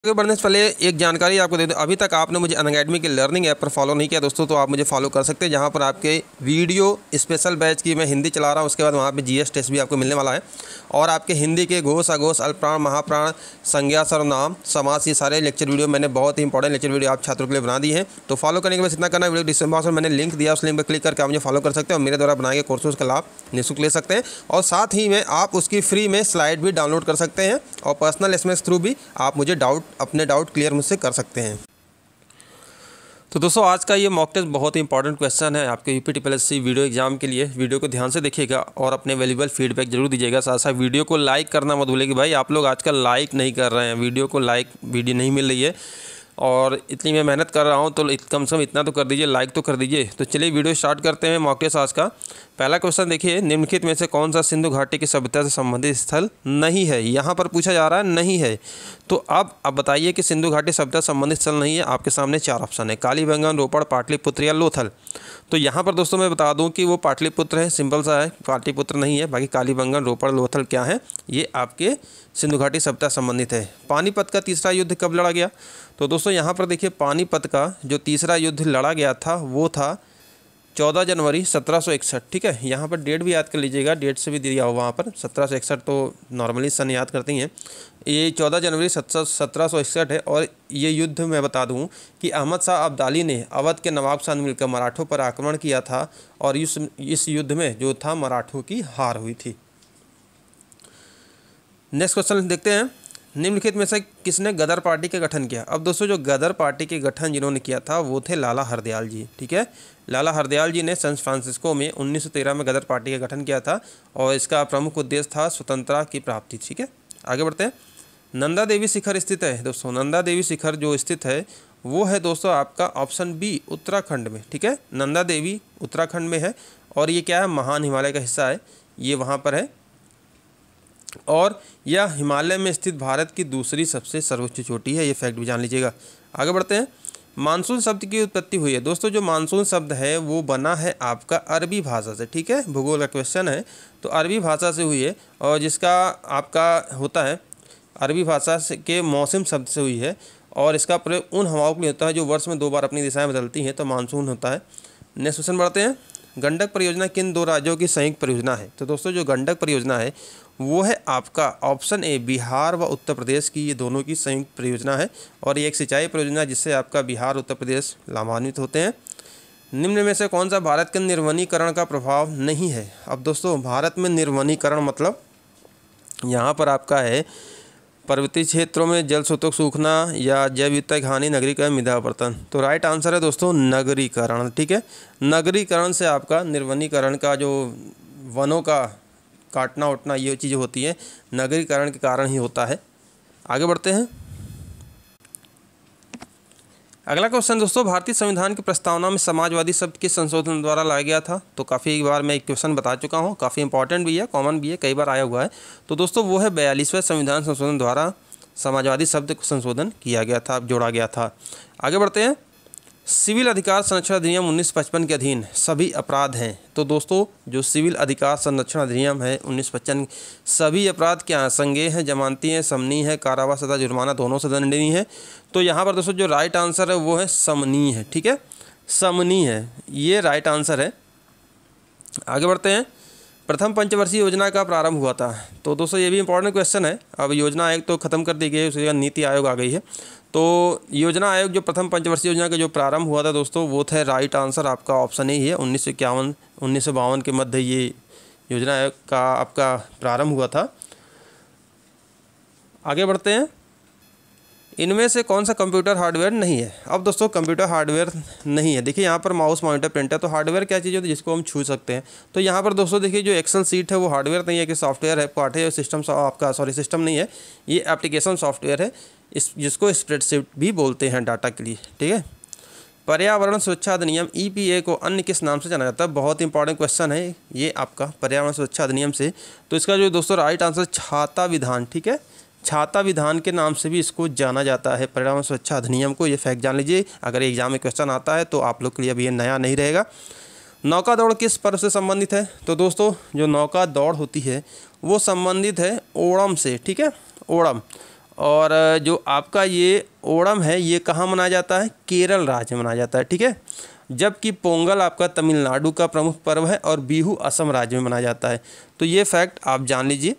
आगे बढ़ने से पहले एक जानकारी आपको दे दूं, अभी तक आपने मुझे अनअकैडमी के लर्निंग ऐप पर फॉलो नहीं किया दोस्तों, तो आप मुझे फॉलो कर सकते हैं, जहां पर आपके वीडियो स्पेशल बैच की मैं हिंदी चला रहा हूं। उसके बाद वहां पे जीएस टेस्ट भी आपको मिलने वाला है और आपके हिंदी के घोष अघोष अल्पप्राण महाप्राण संज्ञा सर्वनाम समास ये सारे लेक्चर वीडियो मैंने बहुत ही इंपॉर्टेंट लेक्चर वीडियो आप छात्रों के लिए बना दी है। तो फॉलो करने के बस इतना करना, वीडियो डिस्क्रिप्शन बॉक्स में मैंने लिंक दिया, उस लिंक पर क्लिक करके आप मुझे फॉलो कर सकते हैं और मेरे द्वारा बनाए गए कोर्सेज का लाभ निःशुल्क ले सकते हैं। और साथ ही में आप उसकी फ्री में स्लाइड भी डाउनलोड कर सकते हैं और पर्सनल एसएमएस थ्रू भी आप मुझे अपने डाउट क्लियर मुझसे कर सकते हैं। तो दोस्तों आज का ये मॉक टेस्ट बहुत ही इंपॉर्टेंट क्वेश्चन है आपके यूपीटीपीएससी वीडियो एग्जाम के लिए। वीडियो को ध्यान से देखिएगा और अपने वैल्यूएबल फीडबैक जरूर दीजिएगा। साथ साथ वीडियो को लाइक करना मत भूलिए कि भाई आप लोग आजकल लाइक नहीं कर रहे हैं, वीडियो को वीडियो नहीं मिल रही है और इतनी मैं मेहनत कर रहा हूं तो कम से कम इतना तो कर दीजिए, लाइक तो कर दीजिए। तो चलिए वीडियो स्टार्ट करते हैं मॉक टेस्ट आज का। पहला क्वेश्चन देखिए, निम्नलिखित में से कौन सा सिंधु घाटी की सभ्यता से संबंधित स्थल नहीं है? यहाँ पर पूछा जा रहा है नहीं है, तो अब बताइए कि सिंधु घाटी सभ्यता संबंधित स्थल नहीं है। आपके सामने चार ऑप्शन है, कालीबंगन, रोपड़, पाटलिपुत्र या लोथल। तो यहाँ पर दोस्तों मैं बता दूं कि वो पाटलिपुत्र है, सिंपल सा है, पाटलिपुत्र नहीं है। बाकी कालीबंगन, रोपड़, लोथल क्या है, ये आपके सिंधु घाटी सभ्यता संबंधित है। पानीपत का तीसरा युद्ध कब लड़ा गया? तो दोस्तों यहाँ पर देखिए, पानीपत का जो तीसरा युद्ध लड़ा गया था वो था 14 जनवरी 1761। ठीक है, यहाँ पर डेट भी याद कर लीजिएगा, डेट से भी दिया हुआ वहाँ पर 1761, तो नॉर्मली सन याद करती हैं। ये 14 जनवरी 1761 है और ये युद्ध मैं बता दूं कि अहमद शाह अब्दाली ने अवध के नवाब साथ मिलकर मराठों पर आक्रमण किया था और इस युद्ध में जो था मराठों की हार हुई थी। नेक्स्ट क्वेश्चन देखते हैं, निम्नलिखित में से किसने गदर पार्टी का गठन किया? अब दोस्तों जो गदर पार्टी के गठन जिन्होंने किया था वो थे लाला हरदयाल जी। ठीक है, लाला हरदयाल जी ने सैन फ्रांसिस्को में 1913 में गदर पार्टी का गठन किया था और इसका प्रमुख उद्देश्य था स्वतंत्रता की प्राप्ति। ठीक है, आगे बढ़ते हैं। नंदा देवी शिखर स्थित है दोस्तों, नंदा देवी शिखर जो स्थित है वो है दोस्तों आपका ऑप्शन बी, उत्तराखंड में। ठीक है, नंदा देवी उत्तराखंड में है और ये क्या है, महान हिमालय का हिस्सा है, ये वहाँ पर है और यह हिमालय में स्थित भारत की दूसरी सबसे सर्वोच्च चोटी है। ये फैक्ट भी जान लीजिएगा। आगे बढ़ते हैं, मानसून शब्द की उत्पत्ति हुई है। दोस्तों जो मानसून शब्द है वो बना है आपका अरबी भाषा से। ठीक है, भूगोल का क्वेश्चन है तो अरबी भाषा से हुई है और जिसका आपका होता है अरबी भाषा के मौसम शब्द से हुई है और इसका प्रयोग उन हवाओं के लिए होता है जो वर्ष में 2 बार अपनी दिशाएं बदलती हैं, तो मानसून होता है। नेक्स्ट क्वेश्चन बढ़ते हैं, गंडक परियोजना किन 2 राज्यों की संयुक्त परियोजना है? तो दोस्तों जो गंडक परियोजना है वो है आपका ऑप्शन ए, बिहार व उत्तर प्रदेश की, ये दोनों की संयुक्त परियोजना है और ये एक सिंचाई परियोजना जिससे आपका बिहार उत्तर प्रदेश लाभान्वित होते हैं। निम्न में से कौन सा भारत के निर्वनीकरण का प्रभाव नहीं है? अब दोस्तों भारत में निर्वनीकरण मतलब यहाँ पर आपका है पर्वतीय क्षेत्रों में जल स्रोतों सूखना या जैव विविधता की हानि, नगरीकरण, मृदा अपरदन। तो राइट आंसर है दोस्तों नगरीकरण। ठीक है, नगरीकरण से आपका निर्वनीकरण का जो वनों का काटना उटना ये चीज़ें होती हैं नगरीकरण के कारण ही होता है। आगे बढ़ते हैं, अगला क्वेश्चन दोस्तों, भारतीय संविधान की प्रस्तावना में समाजवादी शब्द किस संशोधन द्वारा लाया गया था? तो काफ़ी बार मैं एक क्वेश्चन बता चुका हूँ, काफ़ी इंपॉर्टेंट भी है, कॉमन भी है, कई बार आया हुआ है। तो दोस्तों वो है 42वें संविधान संशोधन द्वारा समाजवादी शब्द को संशोधन किया गया था, जोड़ा गया था। आगे बढ़ते हैं, सिविल अधिकार संरक्षण अधिनियम 1955 के अधीन सभी अपराध हैं। तो दोस्तों जो सिविल अधिकार संरक्षण अधिनियम है 1955, सभी अपराध क्या हैं? संज्ञेय है, जमानती है, समनीय है, कारावास तथा जुर्माना दोनों से दंडनीय है। तो यहाँ पर दोस्तों जो राइट आंसर है वो है समनीय है। ठीक है, समनीय है, ये राइट आंसर है। आगे बढ़ते हैं, प्रथम पंचवर्षीय योजना का प्रारंभ हुआ था। तो दोस्तों ये भी इंपॉर्टेंट क्वेश्चन है। अब योजना आयोग तो खत्म कर दी गई है, उसके बाद नीति आयोग आ गई है। तो योजना आयोग जो प्रथम पंचवर्षीय योजना का जो प्रारंभ हुआ था दोस्तों वो थे राइट आंसर आपका ऑप्शन ही है 1951-1952 के मध्य ये योजना आयोग का आपका प्रारंभ हुआ था। आगे बढ़ते हैं, इनमें से कौन सा कंप्यूटर हार्डवेयर नहीं है? अब दोस्तों कंप्यूटर हार्डवेयर नहीं है, देखिए यहाँ पर माउस, मॉनिटर, प्रिंटर, तो हार्डवेयर क्या चीज़ होती है जिसको हम छू सकते हैं? तो यहाँ पर दोस्तों देखिए जो एक्सेल सीट है वो हार्डवेयर नहीं है कि सॉफ्टवेयर है, पार्ट है, सिस्टम आपका सिस्टम नहीं है, ये एप्लीकेशन सॉफ्टवेयर है, जिसको स्प्रेडशीट भी बोलते हैं डाटा के लिए। ठीक है, पर्यावरण सुरक्षा अधिनियम EPA को अन्य किस नाम से जाना जाता है? बहुत इंपॉर्टेंट क्वेश्चन है ये आपका पर्यावरण सुरक्षा अधिनियम से। तो इसका जो दोस्तों राइट आंसर छाता विधान। ठीक है, छाता विधान के नाम से भी इसको जाना जाता है, पर्यावरण सुरक्षा अधिनियम को। ये फैक्ट जान लीजिए, अगर एग्जाम में क्वेश्चन आता है तो आप लोग के लिए अभी ये नया नहीं रहेगा। नौका दौड़ किस पर्व से संबंधित है? तो दोस्तों जो नौका दौड़ होती है वो संबंधित है ओणम से। ठीक है, ओणम, और जो आपका ये ओणम है ये कहाँ मनाया जाता है? केरल राज्य में मनाया जाता है, ठीक है। जबकि पोंगल आपका तमिलनाडु का प्रमुख पर्व है और बिहू असम राज्य में मनाया जाता है। तो ये फैक्ट आप जान लीजिए।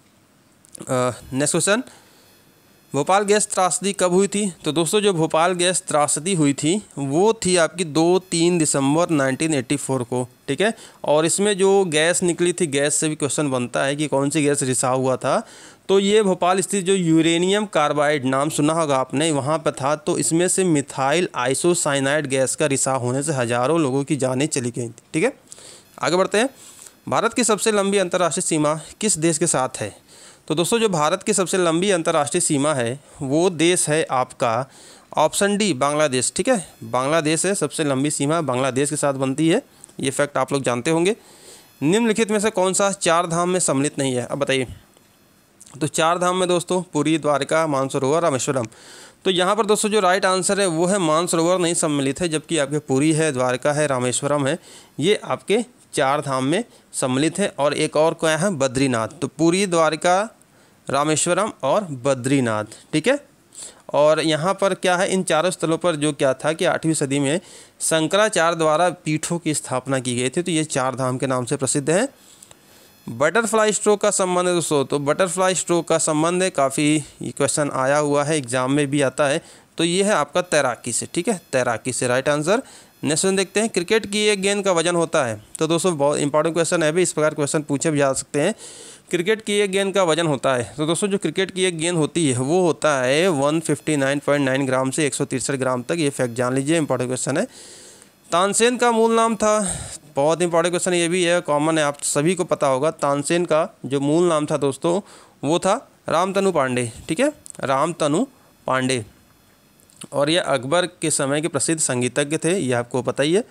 नेक्स्ट क्वेश्चन, भोपाल गैस त्रासदी कब हुई थी? तो दोस्तों जो भोपाल गैस त्रासदी हुई थी वो थी आपकी 2-3 दिसंबर 1984 को, ठीक है। और इसमें जो गैस निकली थी, गैस से भी क्वेश्चन बनता है कि कौन सी गैस रिसाव हुआ था। तो ये भोपाल स्थित जो यूरेनियम कार्बाइड, नाम सुना होगा आपने, वहाँ पर था। तो इसमें से मिथाइल आइसोसाइनाइड गैस का रिसाव होने से हज़ारों लोगों की जानें चली गई थी, ठीक है। आगे बढ़ते हैं। भारत की सबसे लंबी अंतर्राष्ट्रीय सीमा किस देश के साथ है? तो दोस्तों जो भारत की सबसे लंबी अंतर्राष्ट्रीय सीमा है वो देश है आपका ऑप्शन डी, बांग्लादेश, ठीक है। बांग्लादेश है सबसे लंबी सीमा, बांग्लादेश के साथ बनती है। ये फैक्ट आप लोग जानते होंगे। निम्नलिखित में से कौन सा 4 धाम में सम्मिलित नहीं है? अब बताइए। तो 4 धाम में दोस्तों पुरी, द्वारका, मानसरोवर, रामेश्वरम। तो यहाँ पर दोस्तों जो राइट आंसर है वो है मानसरोवर नहीं सम्मिलित है, जबकि आपके पुरी है, द्वारका है, रामेश्वरम है, ये आपके 4 धाम में सम्मिलित है। और एक और क्या है? बद्रीनाथ। तो पुरी, द्वारका, रामेश्वरम और बद्रीनाथ, ठीक है। और यहाँ पर क्या है, इन चारों स्थलों पर जो क्या था कि 8वीं सदी में शंकराचार्य द्वारा पीठों की स्थापना की गई थी। तो ये 4 धाम के नाम से प्रसिद्ध है। बटरफ्लाई स्ट्रोक का संबंध है दोस्तों, तो बटरफ्लाई स्ट्रोक का संबंध है, काफ़ी ये क्वेश्चन आया हुआ है, एग्जाम में भी आता है। तो ये है आपका तैराकी से, ठीक है, तैराकी से राइट आंसर। नेक्स्ट क्वेश्चन देखते हैं। क्रिकेट की एक गेंद का वजन होता है? तो दोस्तों बहुत इंपॉर्टेंट क्वेश्चन है भी, इस प्रकार क्वेश्चन पूछे भी जा सकते हैं। क्रिकेट की एक गेंद का वजन होता है? तो दोस्तों जो क्रिकेट की एक गेंद होती है वो होता है 159.9 ग्राम से 163 ग्राम तक। ये फैक्ट जान लीजिए, इंपॉर्टेंट क्वेश्चन है। तानसेन का मूल नाम था? बहुत इंपॉर्टेंट क्वेश्चन ये भी है, कॉमन है, आप सभी को पता होगा। तानसेन का जो मूल नाम था दोस्तों वो था रामतनु पांडे, ठीक है, रामतनु पांडे। और ये अकबर के समय के प्रसिद्ध संगीतज्ञ थे, ये आपको पता ही है।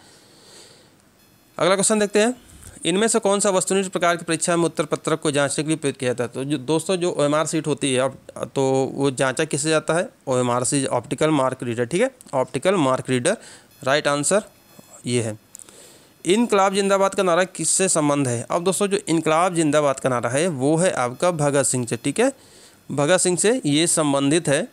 अगला क्वेश्चन देखते हैं। इनमें से कौन सा वस्तुनिष्ठ प्रकार की परीक्षा में उत्तर पत्रक को जांचने के लिए प्रयुक्त किया जाता है? तो जो दोस्तों जो OMR सीट होती है तो वो जांचा किससे जाता है? OMR से, ऑप्टिकल मार्क रीडर, ठीक है, optical mark reader. Right answer ये है। इनकलाब जिंदाबाद का नारा किससे संबंध है? अब दोस्तों जो इनकलाब जिंदाबाद का नारा है वो है आपका भगत सिंह से, ठीक है, भगत सिंह से ये संबंधित है।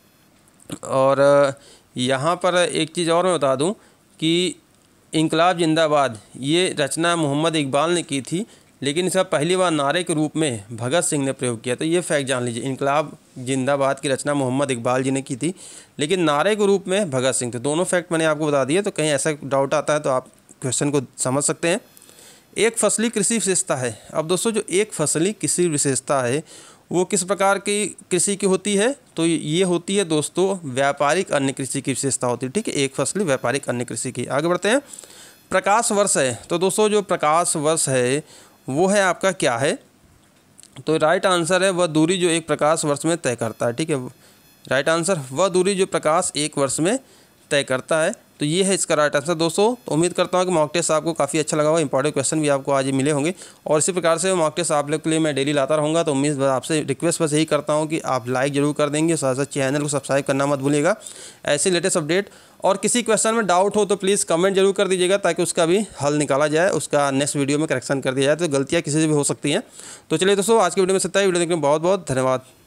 और यहाँ पर एक चीज़ और मैं बता दूँ कि इनकलाब जिंदाबाद ये रचना मोहम्मद इकबाल ने की थी, लेकिन इसका पहली बार नारे के रूप में भगत सिंह ने प्रयोग किया। तो ये फैक्ट जान लीजिए, इनकलाब जिंदाबाद की रचना मोहम्मद इकबाल जी ने की थी, लेकिन नारे के रूप में भगत सिंह थे। दोनों फैक्ट मैंने आपको बता दिए, तो कहीं ऐसा डाउट आता है तो आप क्वेश्चन को समझ सकते हैं। एक फसली कृषि विशेषता है? अब दोस्तों जो एक फसली कृषि विशेषता है वो किस प्रकार की कृषि की होती है? तो ये होती है दोस्तों व्यापारिक अन्य कृषि की विशेषता होती है, ठीक है, एक फसली व्यापारिक अन्य कृषि की। आगे बढ़ते हैं। प्रकाश वर्ष है? तो दोस्तों जो प्रकाश वर्ष है वो है आपका क्या है? तो राइट आंसर है वह दूरी जो एक प्रकाश वर्ष में तय करता है, ठीक है, राइट आंसर वह दूरी जो प्रकाश एक वर्ष में तय करता है। तो ये है इसका राइट आंसर दोस्तों। तो उम्मीद करता हूँ कि मॉक टेस्ट आपको काफ़ी अच्छा लगा होगा, इंपॉर्टेंट क्वेश्चन भी आपको आज मिले होंगे। और इसी प्रकार से मॉक टेस्ट आप लोग के लिए मैं डेली लाता रहूँगा। तो उम्मीद आपसे रिक्वेस्ट बस यही करता हूँ कि आप लाइक जरूर कर देंगे, साथ साथ चैनल को सब्सक्राइब करना मत भूलिएगा। ऐसे लेटेस्ट अपडेट और किसी क्वेश्चन में डाउट हो तो प्लीज़ कमेंट जरूर कर दीजिएगा, ताकि उसका भी हल निकाला जाए, उसका नेक्स्ट वीडियो में करेक्शन कर दिया जाए। तो गलतियाँ किसी से भी हो सकती हैं। तो चलिए दोस्तों आज की वीडियो में इतना ही। वीडियो देखने में बहुत बहुत धन्यवाद।